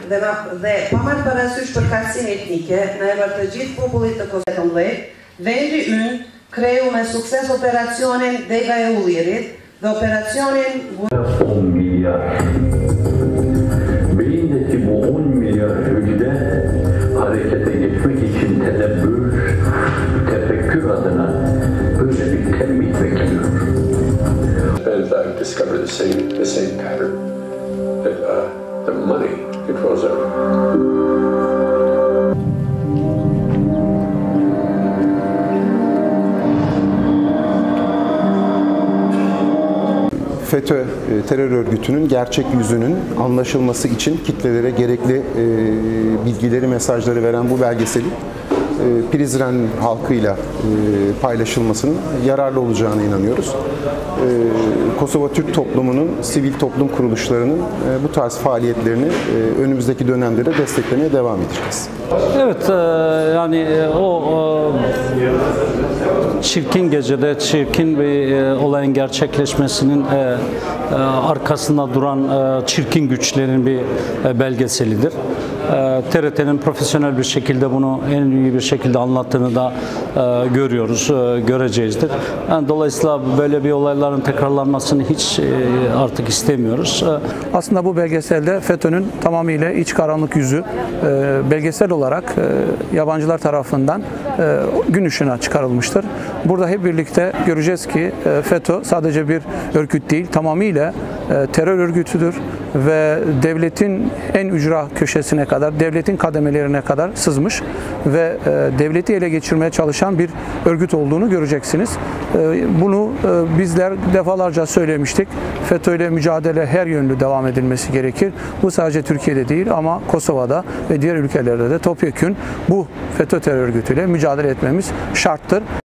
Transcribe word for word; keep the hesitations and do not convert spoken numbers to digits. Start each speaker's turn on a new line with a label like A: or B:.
A: dhe, dhe pa marrë parasysh përkatësinë etnike në emër të gjithë popullit të Kosovës, vendi ynë kreu me sukses operacionin Dega e Ullirit dhe operacionin
B: on milyar. Beyindeki bu on milyar hücre harekete geçmek için tedebbür, tefekkür adına böyle bir tembih bekliyor.
C: And I've discovered the same the same pattern that uh, the money controls everything.
D: FETÖ terör örgütünün gerçek yüzünün anlaşılması için kitlelere gerekli e, bilgileri, mesajları veren bu belgeselin e, Prizren halkıyla e, paylaşılmasının yararlı olacağına inanıyoruz. E, Kosova Türk toplumunun, sivil toplum kuruluşlarının e, bu tarz faaliyetlerini e, önümüzdeki dönemde de desteklemeye devam edeceğiz.
E: Evet, e, yani e, o e, çirkin gecede çirkin bir e, olayın gerçekleşmesinin e, e, arkasında duran e, çirkin güçlerin bir e, belgeselidir. E, T R T'nin profesyonel bir şekilde bunu en iyi bir şekilde anlattığını da e, görüyoruz, e, göreceğizdir. Yani dolayısıyla böyle bir olayların tekrarlanmasını hiç e, artık istemiyoruz.
F: E, Aslında bu belgeselde FETÖ'nün tamamıyla iç karanlık yüzü e, belgesel olarak e, yabancılar tarafından e, gün ışığına çıkarılmıştır. Burada hep birlikte göreceğiz ki e, FETÖ sadece bir örgüt değil, tamamıyla e, terör örgütüdür ve devletin en ücra köşesine kadar, devletin kademelerine kadar sızmış ve e, devleti ele geçirmeye çalışan bir örgüt olduğunu göreceksiniz. E, bunu e, bizler defalarca söylemiştik. FETÖ ile mücadele her yönlü devam edilmesi gerekir. Bu sadece Türkiye'de değil ama Kosova'da ve diğer ülkelerde de topyekün bu FETÖ terör örgütüyle mücadele etmemiz şarttır.